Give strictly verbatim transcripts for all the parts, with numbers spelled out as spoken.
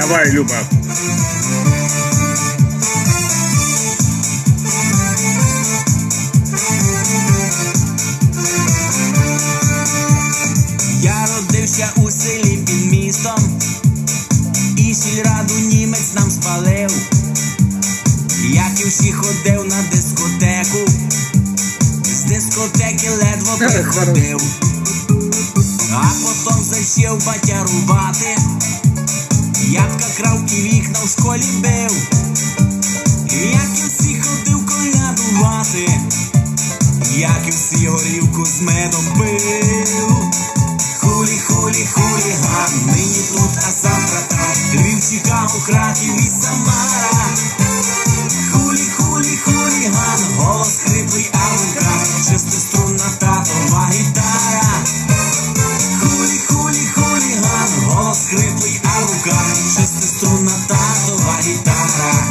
Давай, Люба. Я родився у селі під містом, і сільраду німець нам спалив. Як і всі ходив на дискотеку, з дискотеки ледве приходив. А потім зайшов батярувати, ябка крав і вікна в школі бив. Як і всі ходив колядувати, як і всі горівку з медом пив. Хулі, хулі, хуліган, нині тут, а завтра там, Львів, Чикаго, Харків і Самара. Хулі, хулі, хуліган, голос хриплий, а в руках шестиструнна татова гітара. Хулі, хулі, хуліган, голос хриплий, а в руках шестиструнна татова гітара.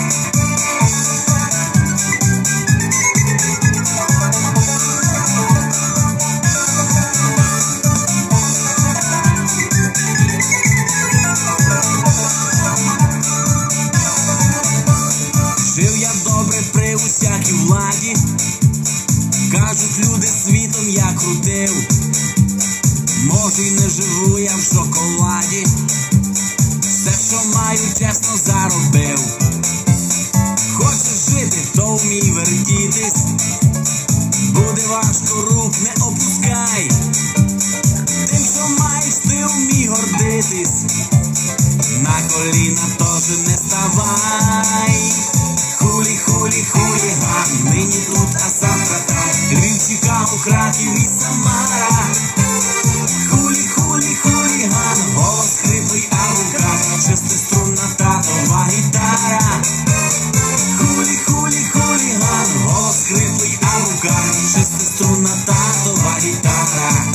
Жив я добре при усякій владі, кажуть люди, світом я крутив. Може й не живу я в шоколаді, все, що маю, чесно заробив. Хочеш жити, то вмій вертітись, буде важко, рук не опускай. Тим, що маєш, ти вмій гордитись, на коліна теж не ставай. Хулі, хулі, хуліган, нині тут, а завтра там, Львів, Чикаго, Харків і Самара. Хулі, хулі, хуліган, голос хриплий, а в руках шестиструнна татова гітара. Хулі, хулі, хуліган, голос хриплий, а в руках шестиструнна татова гітара.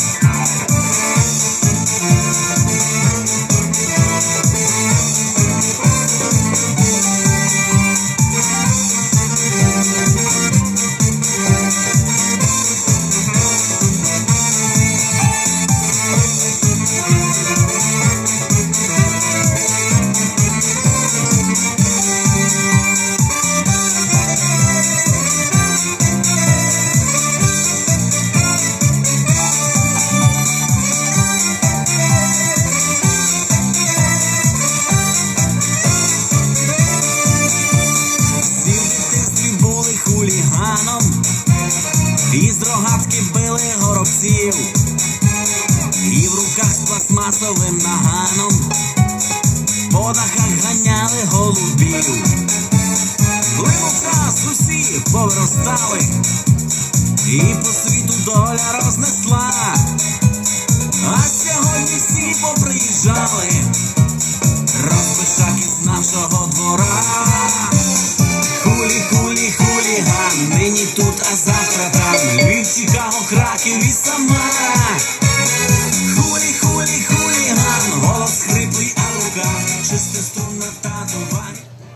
І з рогатки били горобців, і в руках з пластмасовим наганом по дахах ганяли голубів. Плинув час, усі повиростали, і по світу доля рознесла. А сьогодні всі поприїжджали, розпишаки з нашого двора. Хулі, хулі, хуліган, нині тут, а завтра там, Львів, Чикаго, Харків і Самара. Хулі, хулі, хуліган, голос хриплий, а в руках шестиструнна татова.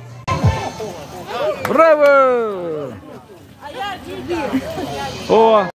Браво! О!